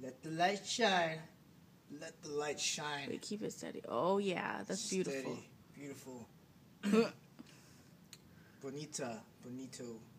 Let the light shine. Let the light shine. Wait, keep it steady. Oh, yeah. That's beautiful. Steady. Beautiful. Bonita. Bonito.